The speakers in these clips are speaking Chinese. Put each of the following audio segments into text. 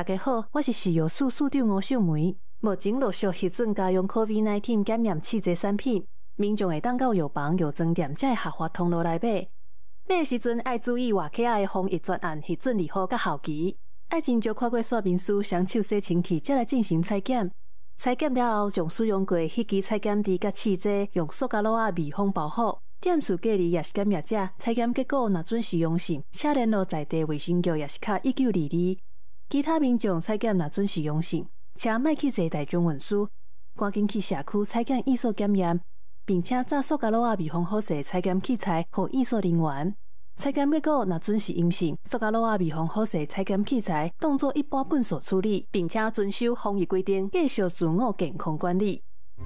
大家好，我是食药署署长吴秀梅。目前陆续核准家用 COVID-19 检验试剂产品，民众会当到药房、药妆店才会合法通路来买。买的时阵爱注意外口的防疫专案核准利好甲效期，爱斟酌看过说明书，双手洗清气，才来进行采检。采检了后，将使用过迄支采检池甲试剂用塑胶袋密封包好。店厝隔离也是检验者，采检结果若准是阳性，请联络在地卫生局也是卡1922。其他民众采检若准是阳性，请莫去坐大众运输，赶紧去社区采检艺术检验，并且炸塑胶袋密封好势采检器材予艺术人员。采检结果若准是阴性，塑胶袋密封好势采检器材当作一般粪扫处理，并且遵守防疫规定，继续自我健康管理。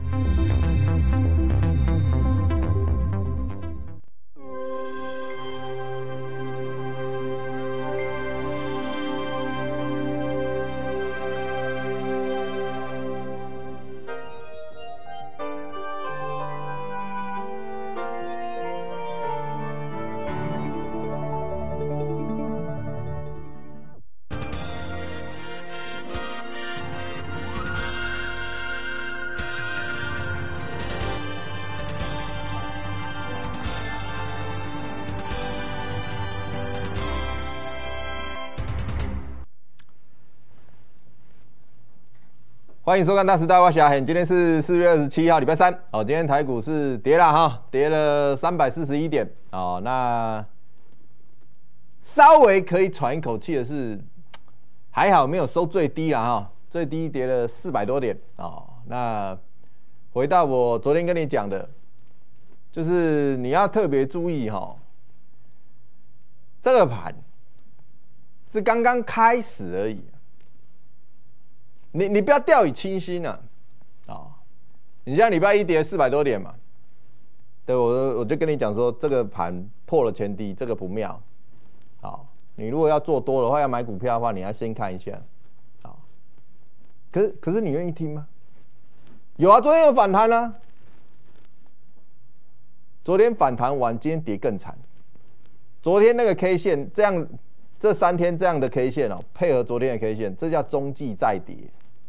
欢迎收看《大时代》，我是阿hen今天是4月27号，礼拜三。今天台股是跌了哈，跌了341点哦。那稍微可以喘一口气的是，还好没有收最低啦哈，最低跌了400多点哦。那回到我昨天跟你讲的，就是你要特别注意哈，这个盘是刚刚开始而已。你不要掉以轻心啊！你像礼拜一跌400多点嘛，对我就跟你讲说，这个盘破了前低，这个不妙。你如果要做多的话，要买股票的话，你要先看一下。可是你愿意听吗？有啊，昨天有反弹啊，昨天反弹完，今天跌更惨。昨天那个 K 线这样，这3天这样的 K 线配合昨天的 K 线，这叫中继再跌。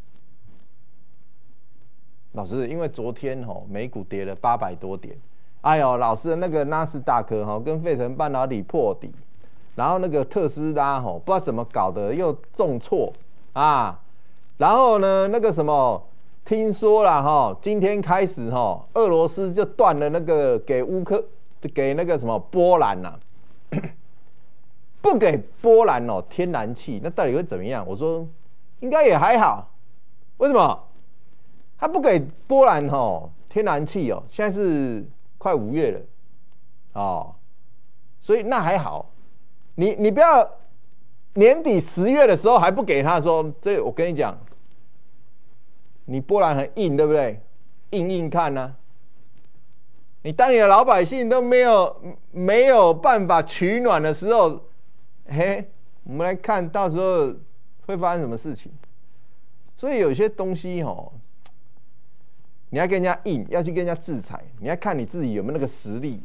老师，因为昨天美股跌了800多点，哎呦，老师那个纳斯达克跟费城半导体破底，然后那个特斯拉不知道怎么搞的又重挫啊，然后呢那个什么，听说啦今天开始俄罗斯就断了那个给那个什么波兰啊，不给波兰天然气，那到底会怎么样？我说应该也还好，为什么？他不给波兰天然气现在是快5月了所以那还好。你不要年底10月的时候还不给他的时候，这我跟你讲，你波兰很硬，对不对？硬看呢你当你的老百姓都没有办法取暖的时候，我们来看到时候会发生什么事情。所以有些东西你要跟人家硬，要去跟人家制裁，你要看你自己有没有那个实力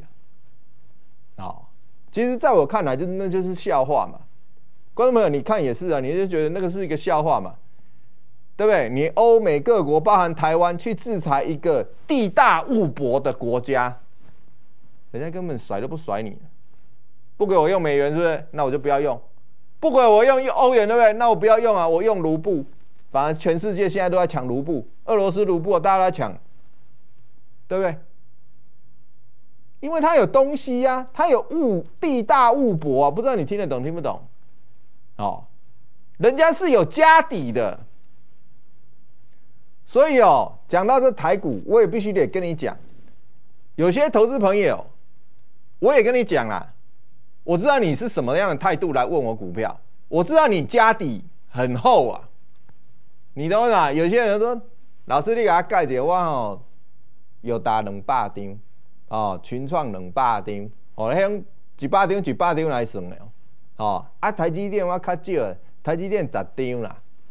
其实在我看来，那就是笑话嘛。观众朋友，你看也是啊，你就觉得那个是一个笑话嘛，对不对？你欧美各国，包含台湾，去制裁一个地大物博的国家，人家根本甩都不甩你，不给我用美元，是不是？那我就不要用。不给我用欧元，对不对？那我不要用啊，我用卢布。反而全世界现在都在抢卢布，俄罗斯卢布大家都在抢，对不对？因为它有东西啊，它有地大物博啊，不知道你听得懂听不懂？人家是有家底的，所以讲到这台股，我也必须得跟你讲，有些投资朋友，我也跟你讲啦，我知道你是什么样的态度来问我股票，我知道你家底很厚啊。你懂吗？有些人说，老师你给他解解，我有达200张群创200张迄100张来算的台积电我较少，台积电10张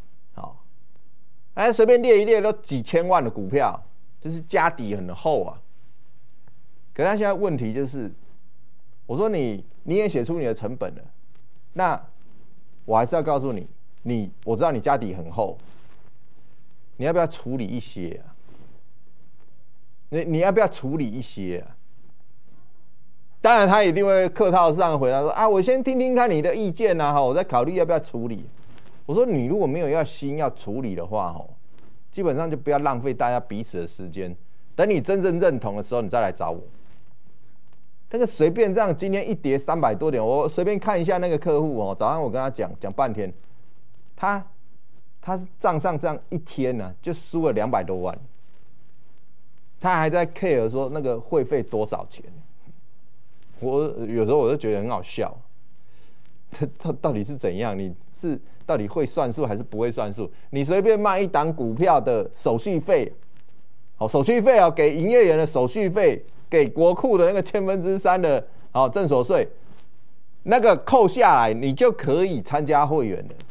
啦随便列一列都几千万的股票，就是家底很厚啊。可是他现在问题就是，我说你也写出你的成本了，那我还是要告诉你， 我知道你家底很厚，你要不要处理一些啊？你要不要处理一些啊？当然，他一定会客套上回答说啊，我先听听看你的意见啊，我再考虑要不要处理。我说你如果没有心要处理的话，基本上就不要浪费大家彼此的时间。等你真正认同的时候，你再来找我。那个随便这样，今天一跌300多点，我随便看一下那个客户早上我跟他讲半天，他账上这样一天呢，就输了200多万，他还在 care 说那个会费多少钱。我有时候我就觉得很好笑，他到底是怎样？你是到底会算数还是不会算数？你随便卖一档股票的手续费，手续费给营业员的手续费，给国库的那个3%的证所税，那个扣下来，你就可以参加会员了。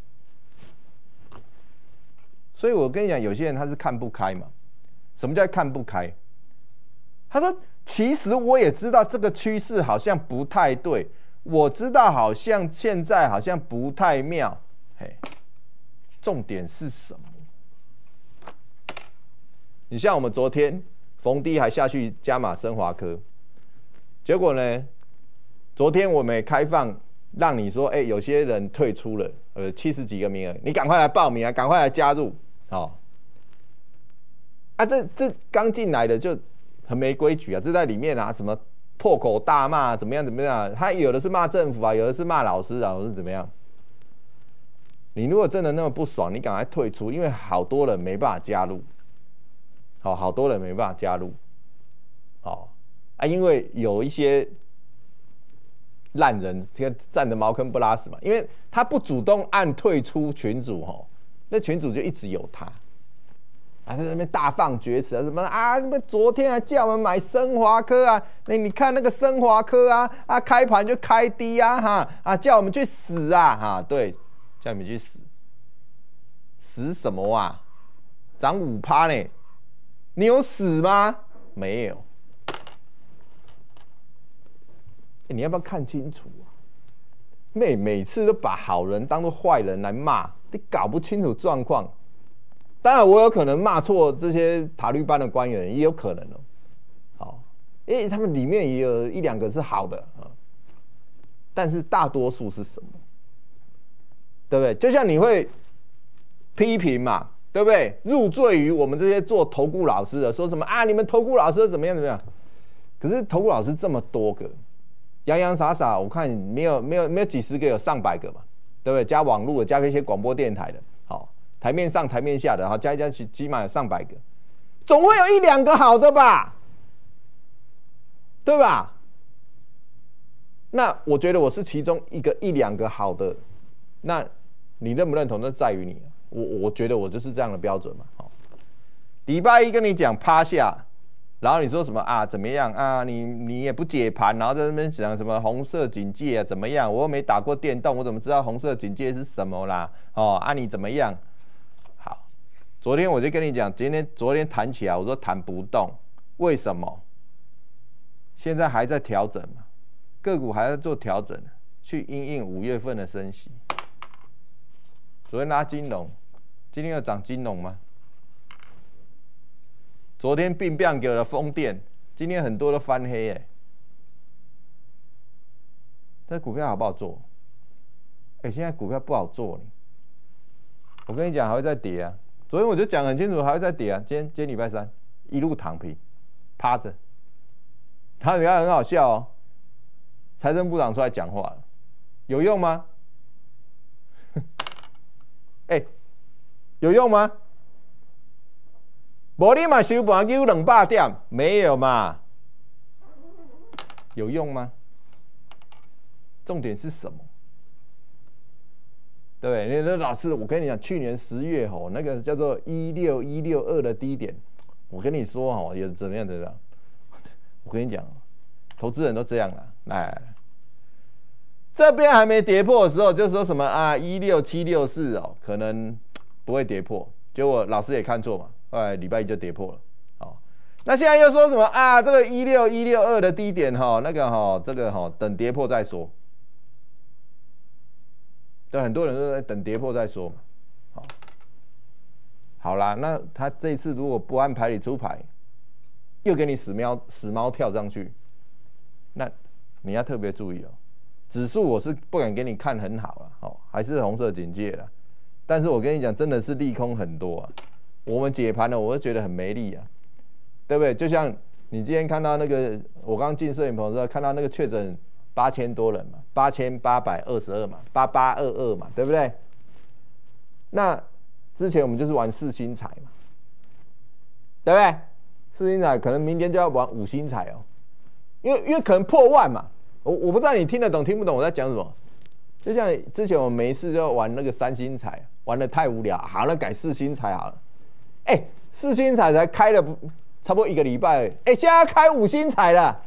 所以我跟你讲，有些人他是看不开嘛。什么叫看不开？他说，其实我也知道这个趋势好像不太对，我知道好像现在好像不太妙，重点是什么？你像我们昨天逢低还下去加码升华科，结果呢，昨天我们也开放让你说，有些人退出了，70几个名额，你赶快来报名啊，赶快来加入，这刚进来的就很没规矩啊！这在里面啊，什么破口大骂，怎么样？他有的是骂政府啊，有的是骂老师啊，或是怎么样？你如果真的那么不爽，你赶快退出，因为好多人没办法加入，好多人没办法加入，因为有一些烂人站着茅坑不拉屎嘛，因为他不主动按退出群组，那群组就一直有他。在那边大放厥词啊，什么啊？你们昨天还叫我们买升华科啊？你看那个升华科啊，开盘就开低啊，叫我们去死啊，对，叫你们去死，死什么啊？涨5%呢？你有死吗？没有。你要不要看清楚啊？每次都把好人当作坏人来骂，你搞不清楚状况。当然，我有可能骂错这些塔利班的官员，也有可能因为他们里面也有1、2个是好的但是大多数是什么？对不对？就像你会批评嘛，对不对？入罪于我们这些做投顾老师的，说什么啊？你们投顾老师怎么样？可是投顾老师这么多个，洋洋洒洒，我看没有几十个，有上百个嘛，对不对？加网络的，加一些广播电台的，台面上台面下的，加一加起码有上百个，总会有1、2个好的吧，对吧？那我觉得我是其中1、2个好的，那你认不认同？那在于你。我觉得我就是这样的标准嘛。礼拜一跟你讲趴下，然后你说什么啊？怎么样啊？你也不解盘，然后在那边讲什么红色警戒啊？怎么样？我又没打过电动，我怎么知道红色警戒是什么啦？你怎么样？昨天我就跟你讲，昨天谈起来，我说谈不动，为什么？现在还在调整嘛，个股还在做调整，去因应5月份的升息。昨天拉金融，今天要涨金融吗？昨天并不给了风电，今天很多都翻黑这股票好不好做？现在股票不好做呢。我跟你讲，还会再跌啊。昨天我就讲很清楚，还会再跌啊！今天礼拜3，一路躺平，趴着。然后你看很好笑财政部长出来讲话了，有用吗？有用吗？没你嘛收盘9 200点，没有嘛？有用吗？重点是什么？对不对？那老师，我跟你讲，去年10月那个叫做16162的低点，我跟你说也怎么样？我跟你讲，投资人都这样啊。来，这边还没跌破的时候，就说什么16764可能不会跌破，结果老师也看错嘛，后来礼拜一就跌破了。那现在又说什么这个16162的低点这个等跌破再说。 对，很多人都在等跌破再说嘛。好啦，那他这一次如果不按牌理出牌，又给你死猫跳上去，那你要特别注意哦。指数我是不敢给你看很好了，还是红色警戒了。但是我跟你讲，真的是利空很多啊。我们解盘了，我就觉得很没力啊，对不对？就像你今天看到那个，我刚进摄影棚的时候看到那个确诊8000多人嘛，8822嘛，8822嘛，对不对？那之前我们就是玩4星彩嘛，对不对？4星彩可能明天就要玩5星彩哦，因为可能破万嘛。我不知道你听得懂听不懂我在讲什么。就像之前我没事就要玩那个3星彩，玩得太无聊，好了改4星彩好了。4星彩才开了差不多1个礼拜，现在要开5星彩了。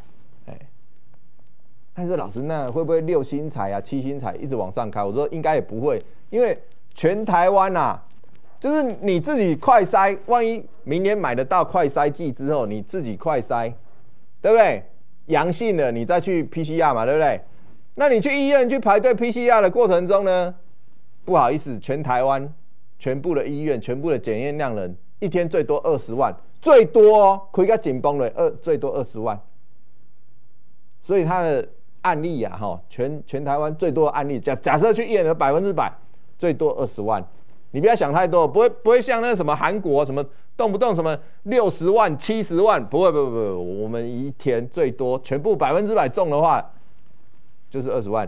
他说老师，那会不会6星彩啊、7星彩一直往上开？我说应该也不会，因为全台湾啊，就是你自己快筛，万一明年买得到快筛剂之后，你自己快筛，对不对？阳性了，你再去 PCR 嘛，对不对？那你去医院去排队 PCR 的过程中呢，不好意思，全台湾全部的医院、全部的检验量人，一天最多20万，最多哦，开到紧绷了，最多20万。所以他的案例啊，全台湾最多的案例，假设去验了100%，最多20万。你不要想太多，不会像那什么韩国什么动不动什么60万、70万，不会，我们一天最多全部100%中的话，就是20万，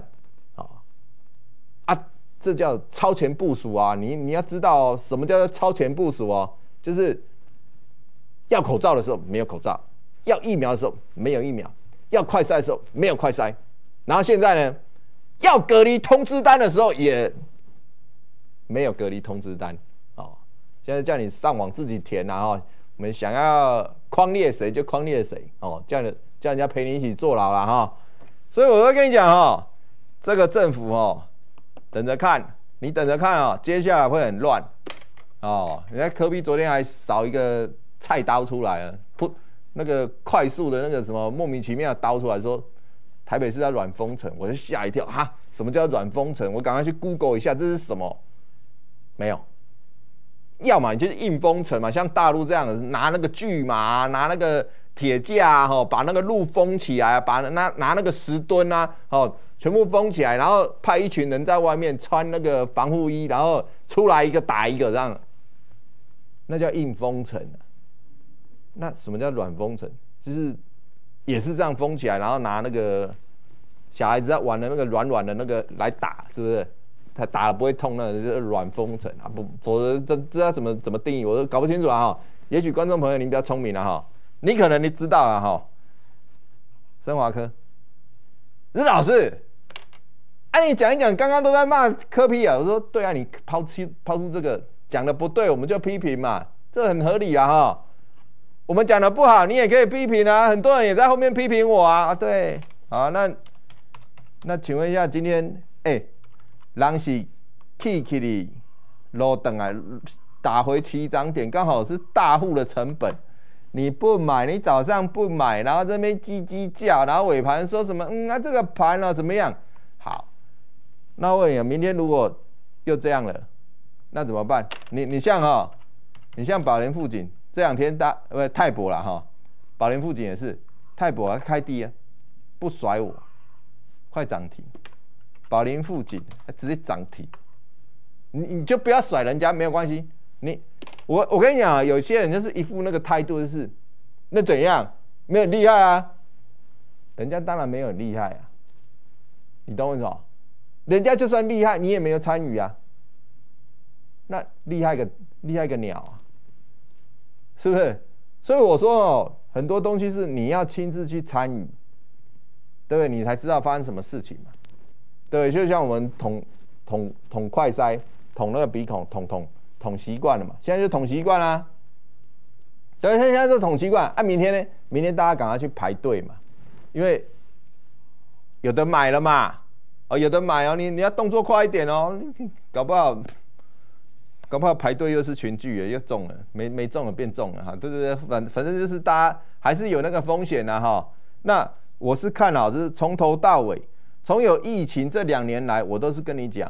这叫超前部署啊！你要知道哦，什么叫做超前部署哦？就是要口罩的时候没有口罩，要疫苗的时候没有疫苗，要快筛的时候没有快筛，然后现在呢，要隔离通知单的时候也没有隔离通知单哦。现在叫你上网自己填啊！我们想要匡列谁就匡列谁哦，叫人家陪你一起坐牢了哈。所以我会跟你讲哦，这个政府哦，等着看，你等着看哦，接下来会很乱哦。人家柯 P 昨天还扫一个菜刀出来了，那个快速的那个什么莫名其妙的刀出来说，台北市要软封城，我就吓一跳哈，什么叫软封城？我赶快去 Google 一下这是什么，没有。要么你就是硬封城嘛，像大陆这样拿那个锯嘛，拿那个铁架把那个路封起来，拿那个石墩啊，全部封起来，然后派一群人在外面穿那个防护衣，然后出来一个打一个这样，那叫硬封城。那什么叫软封城？就是也是这样封起来，然后拿那个小孩子在玩的那个软的那个来打，是不是？他打了不会痛，那就是软封城啊，否则这要怎么定义，我都搞不清楚啊哈。也许观众朋友您比较聪明了哈，你可能你知道啊哈。生华科，老师，你讲一讲，刚刚都在骂柯 P 啊，我说对啊，你抛出这个讲的不对，我们就批评嘛，这很合理啊哈。我们讲的不好，你也可以批评啊，很多人也在后面批评我啊，对，好，那请问一下，今天人是起哩路等来打回起涨点，刚好是大户的成本。你不买，你早上不买，然后这边叽叽叫，然后尾盘说什么这个盘怎么样？好，那我问你，明天如果又这样了，那怎么办？你像宝莲富锦这2天泰博啦哈，宝莲富锦也是泰博开低啊，不甩我，快涨停。宝林富锦直接涨停，你就不要甩人家，没有关系。我跟你讲啊，有些人就是一副那个态度，就是那怎样没有厉害啊？人家当然没有很厉害啊，你懂我意思吗？人家就算厉害，你也没有参与啊。那厉害个鸟啊，是不是？所以我说很多东西是你要亲自去参与，对不对？你才知道发生什么事情嘛。对，就像我们捅快筛，捅那个鼻孔，捅习惯了嘛，现在就捅习惯啦。对，现在就捅习惯啊。明天呢？明天大家赶快去排队嘛，因为有的买了嘛，有的买哦，你要动作快一点哦，搞不好排队又是群聚了，又中了，没中了变中了哈，对，反正就是大家还是有那个风险的哈。那我是看好，就是从头到尾。从有疫情这2年来，我都是跟你讲，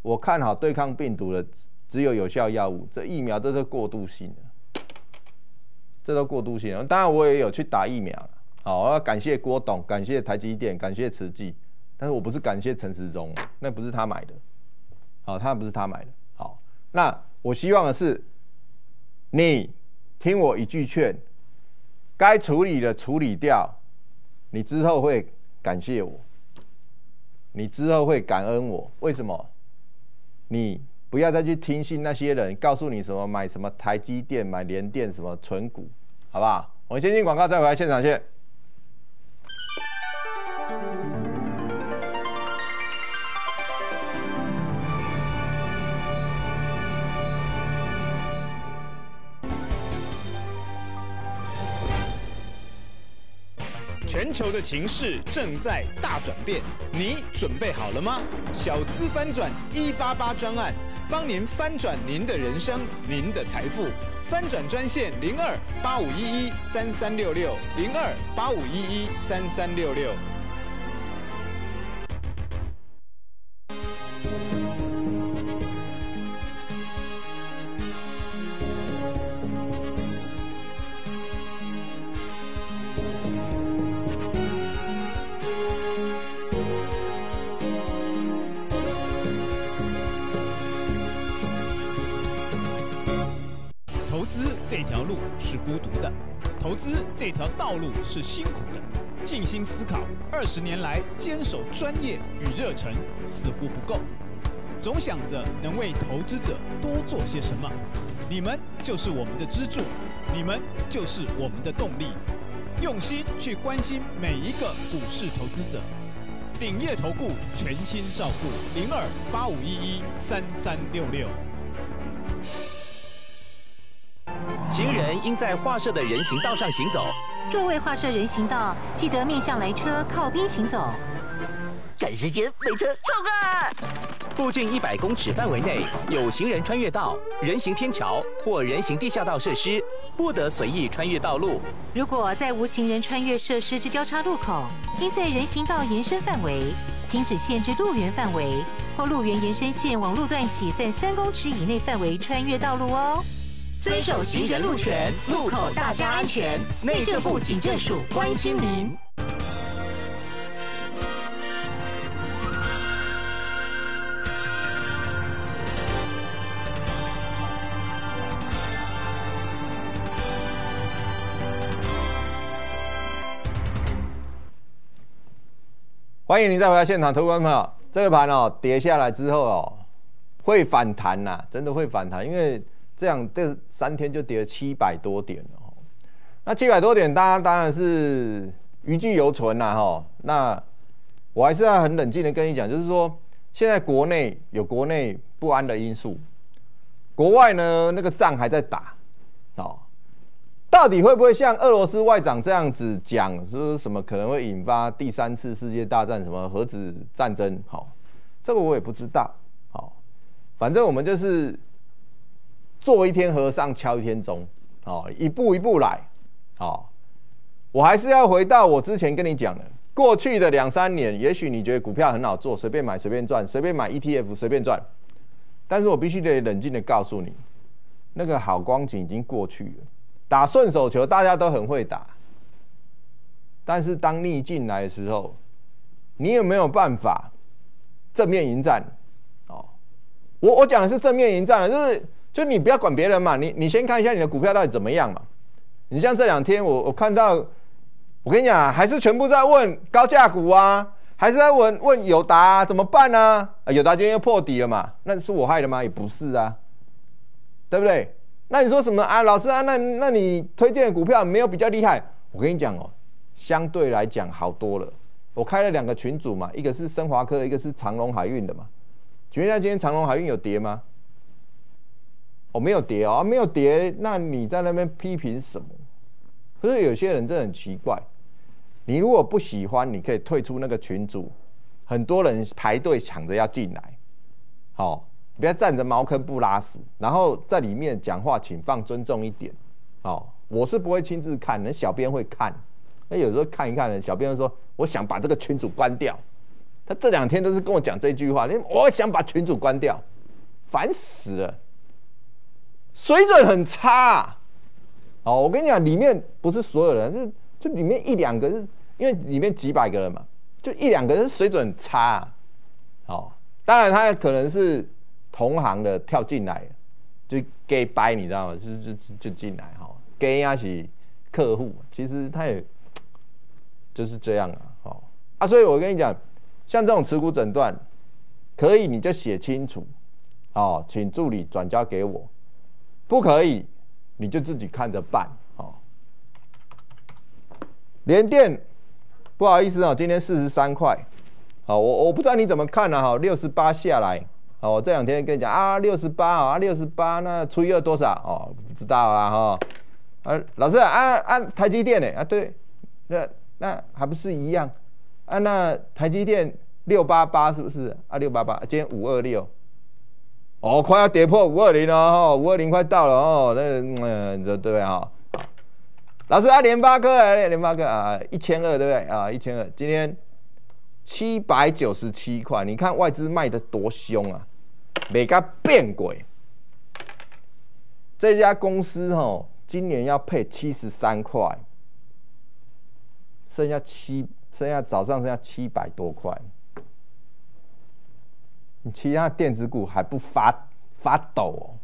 我看好对抗病毒的只有效药物，这疫苗都是过渡性的，这都过渡性的。当然我也有去打疫苗，好，我要感谢郭董，感谢台积电，感谢慈济，但是我不是感谢陈时中，那不是他买的，好，他不是他买的，好，那我希望的是你听我一句劝，该处理的处理掉，你之后会感谢我，你之后会感恩我，为什么？你不要再去听信那些人告诉你什么买什么台积电、买联电什么存股，好不好？我们先进广告，再回来现场见。 全球的情势正在大转变，你准备好了吗？小资翻转188专案，帮您翻转您的人生，您的财富。翻转专线02-8511-3366，02-8511-3366。 投资这条路是孤独的，投资这条道路是辛苦的。静心思考，20年来坚守专业与热忱似乎不够，总想着能为投资者多做些什么。你们就是我们的支柱，你们就是我们的动力。用心去关心每一个股市投资者。鼎业投顾全心照顾，02-8511-3366。 行人应在划设的人行道上行走。 若未划设人行道，记得面向来车靠边行走。 赶时间，没车冲啊！附近100公尺范围内有行人穿越道、人行天桥或人行地下道设施，不得随意穿越道路。 如果在无行人穿越设施之交叉路口，应在人行道延伸范围停止限制路缘范围，或路缘延伸线往路段起算3公尺以内范围穿越道路哦。 遵守行人路权，路口大家安全。内政部警政署关心您。 欢迎您再回到现场，投资朋友，这个盘哦跌下来之后哦，会反弹呐，真的会反弹，因为这3天就跌了700多点哦。那700多点，大家当然是余悸犹存呐哈。那我还是要很冷静的跟你讲，就是说现在国内有国内不安的因素，国外呢那个仗还在打哦。到底会不会像俄罗斯外长这样子讲，说什么可能会引发第3次世界大战，什么核子战争？好，这个我也不知道。好，反正我们就是做一天和尚敲一天钟，好，一步一步来。好，我还是要回到我之前跟你讲的，过去的2-3年，也许你觉得股票很好做，随便买随便赚，随便买 ETF 随便赚，但是我必须得冷静的告诉你，那个好光景已经过去了。打顺手球大家都很会打，但是当逆境来的时候，你有没有办法正面迎战？哦，我讲的是正面迎战了，就你不要管别人嘛，你先看一下你的股票到底怎么样嘛。你像这2天我看到，我跟你讲啊，还是全部在问高价股啊，还是在问友达啊怎么办啊？友达今天又破底了嘛，那是我害的吗？也不是啊，对不对？那你说什么啊，老师啊？那你推荐的股票没有比较厉害？我跟你讲哦，相对来讲好多了。我开了2个群组嘛，一个是升华科的，一个是长荣海运的嘛。请问一下，今天长荣海运有跌吗？哦，没有跌哦，没有跌，那你在那边批评什么？可是有些人真的很奇怪，你如果不喜欢，你可以退出那个群组，很多人排队抢着要进来，好、哦。不要站着茅坑不拉屎，然后在里面讲话，请放尊重一点。哦，我是不会亲自看，那小编会看。那有时候看一看呢，小编会说：“我想把这个群组关掉。” 他这2天都是跟我讲这句话，我想把群主关掉，烦死了，水准很差啊。哦，我跟你讲，里面不是所有人，就里面1、2个是，因为里面几百个人嘛，就1、2个是水准很差啊。哦，当然他可能是同行的跳进来，就 gay 掰，你知道吗？就进来哈 ，gay 啊是客户，其实他也就是这样啊。哦啊，所以我跟你讲，像这种持股诊断，可以你就写清楚，哦，请助理转交给我，不可以。你就自己看着办，哦。联电，不好意思哦，今天43块，好，我不知道你怎么看呢？哈，68下来，好，我这2天跟你讲啊，68啊，68，那除以2多少？哦，不知道啊，哈，啊，老师啊，台积电呢？啊，对，那还不是一样？啊，那台积电688是不是？啊，688，今天526。哦，快要跌破520了哦，520快到了哦，对不对啊？老师啊，联发科啊，1200对不对啊？1200，今天797块，你看外资卖的多凶啊，没个变鬼。这家公司哦，今年要配73块，剩下早上剩下700多块。你其他电子股还不发抖哦，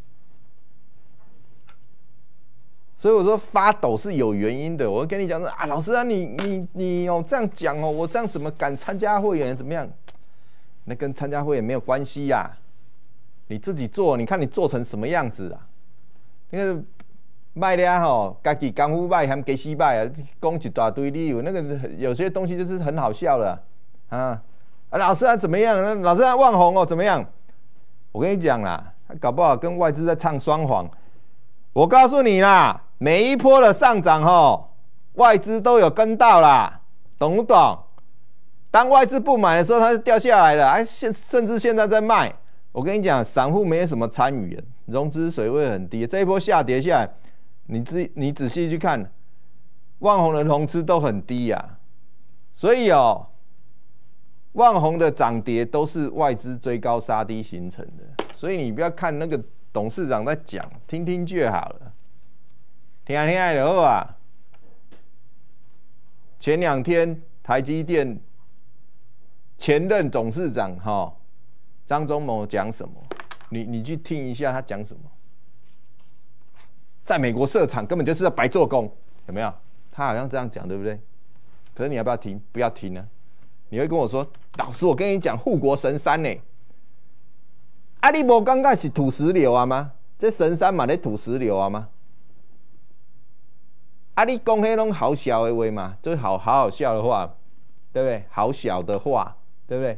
所以我说发抖是有原因的。我跟你讲说啊，老师啊，你哦这样讲哦，我这样怎么敢参加会员？怎么样？那跟参加会员没有关系呀、啊，你自己做，你看你做成什么样子啊？那个卖了吼，自己功夫卖还假死卖啊，讲一大堆理由，那个有些东西就是很好笑的啊。老师啊怎么样？老师啊旺宏哦怎么样？我跟你讲啦，他搞不好跟外资在唱双簧。我告诉你啦，每一波的上涨吼，外资都有跟到啦，懂不懂？当外资不买的时候，它就掉下来了，甚至现在在卖。我跟你讲，散户没什么参与，融资水位很低。这一波下跌下来，你仔细去看，旺宏的融资都很低呀，所以哦。旺宏的涨跌都是外资追高杀低形成的，所以你不要看那个董事长在讲，听听就好了，听就好啊。前2天台积电前任董事长张忠谋讲什么？你去听一下他讲什么。在美国设厂根本就是要白做工，有没有？他好像这样讲，对不对？可是你要不要听？不要听呢。你会跟我说，老师，我跟你讲，护国神山呢？啊，你无感觉是土石流啊吗？这神山嘛，咧土石流啊吗？啊，你讲迄种好笑的话嘛，就是好笑的话，对不对？好小的话，对不对？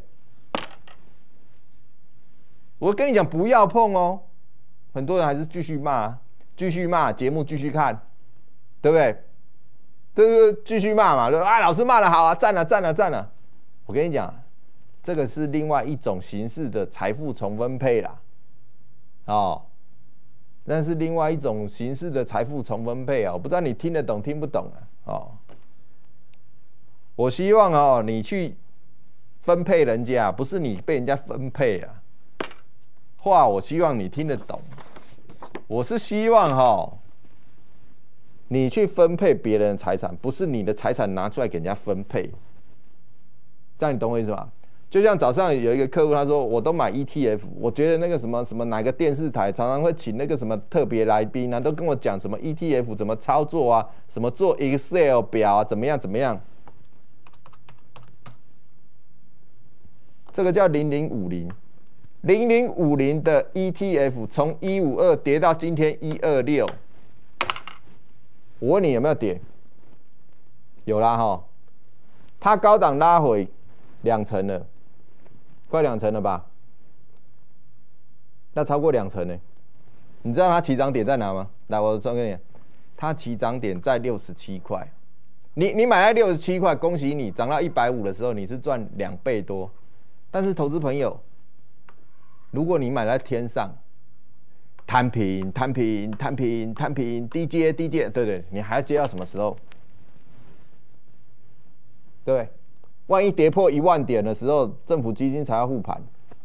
我跟你讲，不要碰哦。很多人还是继续骂，节目继续看，对不对？对，继续骂嘛，啊，老师骂得好啊，赞了。我跟你讲，这个是另外一种形式的财富重分配啦，哦，那是另外一种形式的财富重分配啊，我不知道你听得懂听不懂啊，哦，我希望哦你去分配人家，不是你被人家分配啊，话我希望你听得懂，我是希望你去分配别人的财产，不是你的财产拿出来给人家分配。这样你懂我意思吗？就像早上有一个客户，他说我都买 ETF， 我觉得那个什么哪个电视台常常会请那个什么特别来宾啊，都跟我讲什么 ETF 怎么操作啊，什么做 Excel 表啊，怎么样。这个叫0050的 ETF 从152跌到今天126，我问你有没有跌？有啦哈，它高档拉回2成了，快2成了吧？那超过2成呢？你知道它起涨点在哪吗？来，我说给你，它起涨点在67块。你买在67块，恭喜你，涨到150的时候，你是赚2倍多。但是投资朋友，如果你买在天上，摊平，低接，对，你还要接到什么时候？对不对？ 万一跌破1万点的时候，政府基金才要护盘。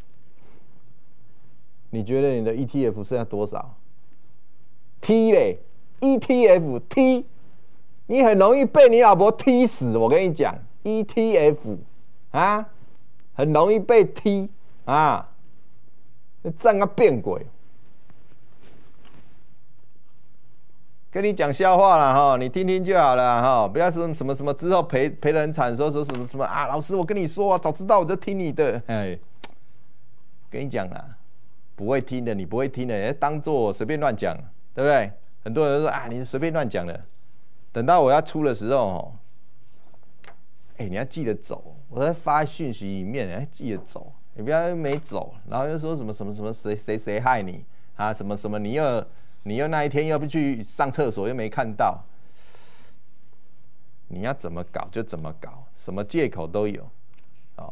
你觉得你的 ETF 剩下多少 ？T 嘞 ，ETF T， 你很容易被你老婆踢死。我跟你讲 ，ETF 啊，很容易被踢啊，站个变鬼。跟你讲笑话了哈，你听听就好了哈，不要说什么之后赔得很惨，说什么啊，老师我跟你说啊，早知道我就听你的。哎，跟你讲啦，不会听的，你不会听的，当做随便乱讲，对不对？很多人都说啊，你是随便乱讲的，等到我要出的时候，你要记得走，我在发讯息里面，记得走，你不要没走，然后又说什么谁害你啊，什么你又那一天又不去上厕所，又没看到，你要怎么搞就怎么搞，什么借口都有，哦，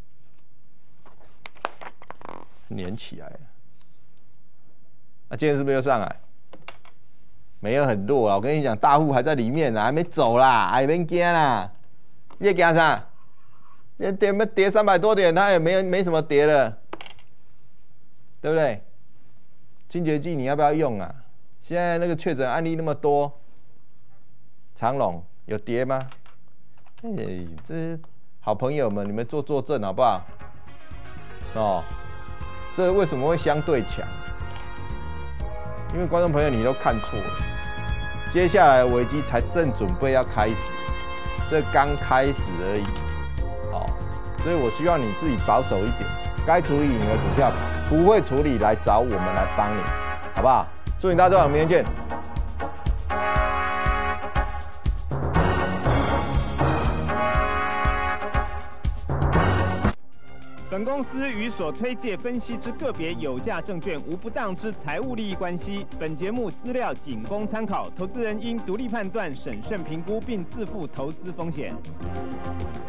粘起来了。那今天是不是又上来？没有很弱啊，我跟你讲，大户还在里面啦，还没走啦，还没惊啦，你惊啥？跌300多点，它也没什么跌了，对不对？清洁剂你要不要用啊？现在那个确诊案例那么多，长荣有跌吗？这些好朋友们，你们做证好不好？哦，这为什么会相对强？因为观众朋友你都看错了，接下来的危机才正准备要开始，这刚开始而已。好，所以我希望你自己保守一点，该处理你的股票，不会处理来找我们来帮你，好不好？祝你大赚，明天见。 本公司与所推介分析之个别有价证券无不当之财务利益关系。本节目资料仅供参考，投资人应独立判断、审慎评估，并自负投资风险。